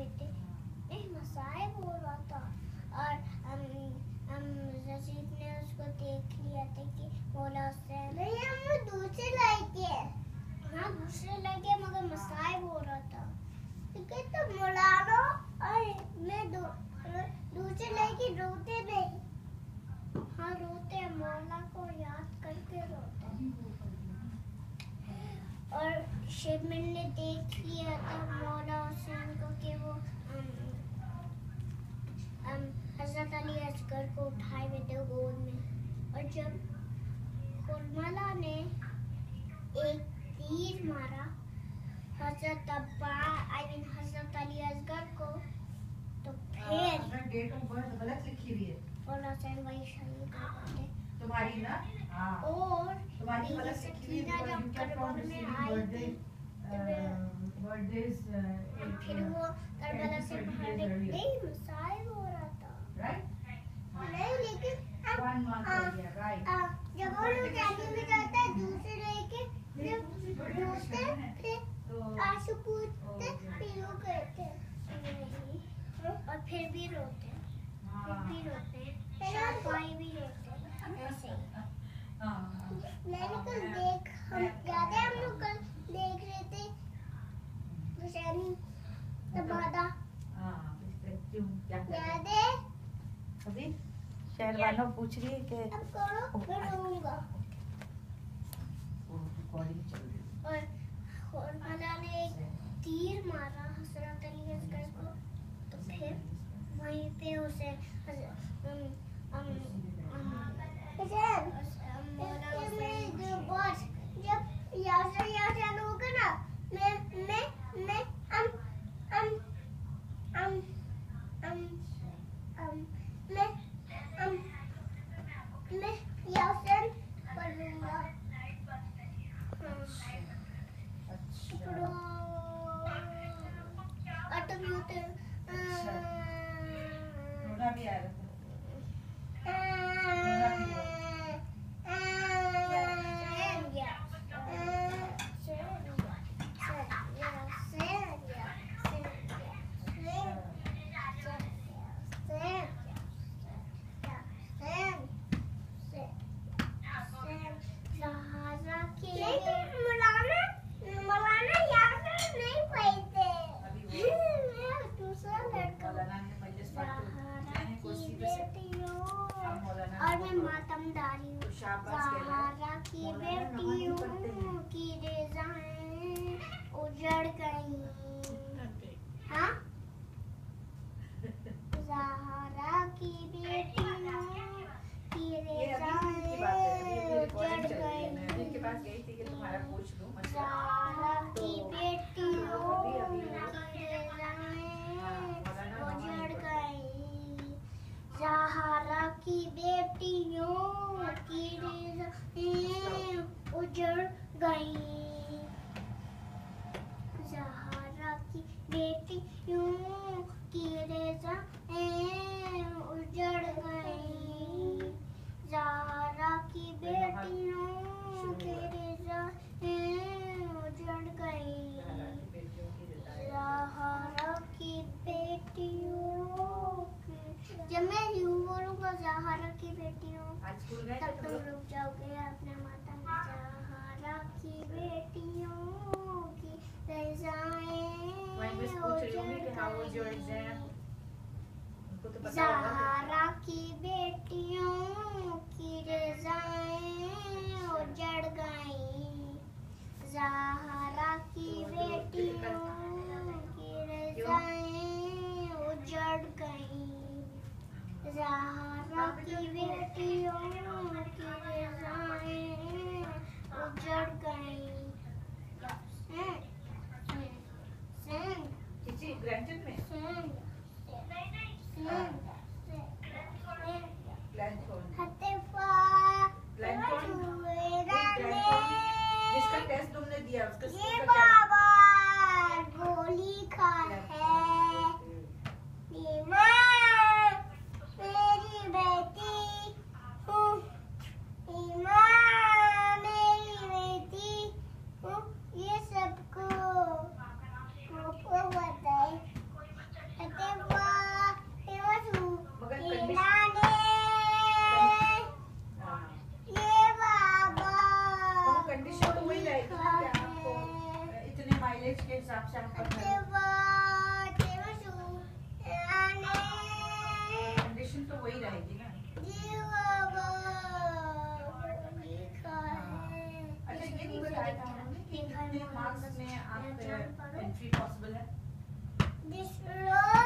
हुए थे। मसाए बोल रहा था और रशीद ने उसको देख लिया था कि बोला उससे नहीं हम दूसरे लड़के हाँ दूसरे लड़के मगर मसाए बोल रहा था ठीक है तो मौलाना और मैं दूसरे लड़के रोते नहीं हाँ रोते हैं मौला को याद करके रोते हैं और शेरमैन ने देख लिया था मौला हुसैन को कि वो हजरत अली असगर को उठाए हुए थे गोद में और जब कुरमला ने एक तीर मारा हजरत हजरत अली असगर को तो फिर डेट ऑफ बर्थ गलत लिखी हुई है और हुसैन वही शहीद हो गए तुम्हारी ना और तुम्हारी गलत लिखी हुई है जब करबला में आई थी बर्थडेज फिर वो करबला से बाहर नहीं मसाए हो रहा था राइट नहीं लेकिन वन मंथ हो गया राइट जब वो लोग जाने में जाता है दूसरे लेके जब रोते फिर आंसू पूछते फिर वो कहते और फिर भी रोते शाबाई भी रोते ऐसे मैंने कल देख हम याद है हम लोग कल देख रहे थे हुसैनी तबादा याद है अभी शहर वालों पूछ रही है कि अब करो मैं रहूंगा और कुरमला ने एक तीर मारा हजरत अली असगर को तो फिर वहीं पे उसे जब यासर होगा ना मैं यासर पढ़ूंगा भी आ रहा और मैं मातमदारी हूँ ज़हरा की बेटियों की रेज़ाएं उजड़ गई हाँ ज़हरा की बेटियों की रेज़ाएं उजड़ गई ज़हरा की बेटियों की रेज़ाएं उजड़ गई ज़हरा की बेटियों की रेज़ाएं उजड़ गई ज़हरा की बेटियों की रेज़ाएं उजड़ गई ज़हरा की बेटियों की रेज़ाएं उजड़ गई ज़हरा की बेटियों जब मैं यूं बोलूँगा ज़हरा की बेटियों तब तुम रुक जाओगे अपने माता में ज़हरा की बेटियों की रेज़ाएं ज़हरा की बेटियों की रेज़ाएं उजड़ गई ज़हरा की बेटियों की रेज़ाएं उजड़ गई ज़हरा की बेटियों की रेज़ाएं उजड़ गई जिसका टेस्ट तुमने दिया उसका ये बाबा गोली खा है ये माँ मेरी बेटी मेरी बेटी ये सबको बताए वही रहेगी ना। जी बाबा लिखा है। अच्छा ये नहीं बताया था उन्होंने कि कितने मार्क्स में आप एंट्री पॉसिबल है? दिस